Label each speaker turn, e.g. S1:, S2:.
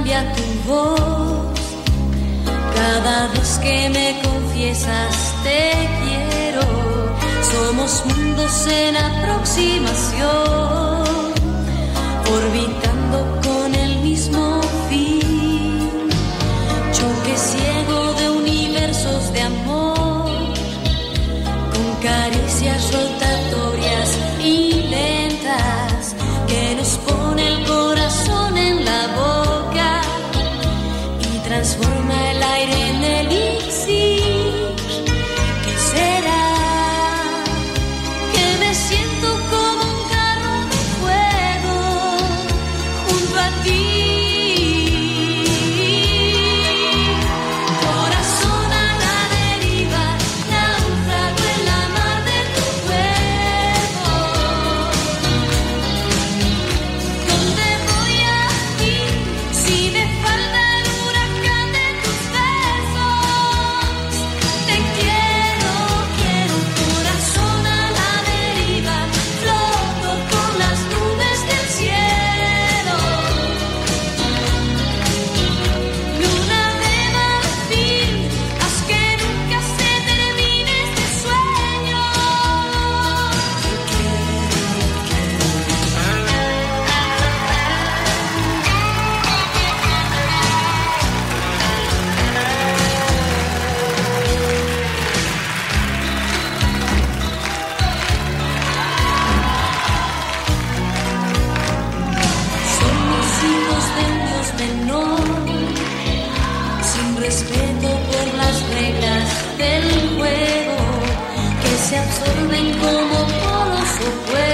S1: cambia tu voz cada vez que me confiesas te quiero. Somos mundos en aproximación, orbitando con el mismo fin. Choque ciego de universos de amor, con caricias rotatorias y lentas que nos pone el corazón en la boca y transforma el aire en elixir. ¿Qué será? Que me siento como un carro de fuego junto a ti. Corazón a la deriva, náufrago en la mar de tu cuerpo. ¿Dónde voy a ir si me falta el huracán de tus besos? Te quiero, quiero. Corazón a la deriva, floto con las nubes del cielo. Luna de marfil, haz que nunca se termine este sueño. Somos hijos de un Dios menor, sin respeto por las reglas del juego, que se absorben como polos opuestos.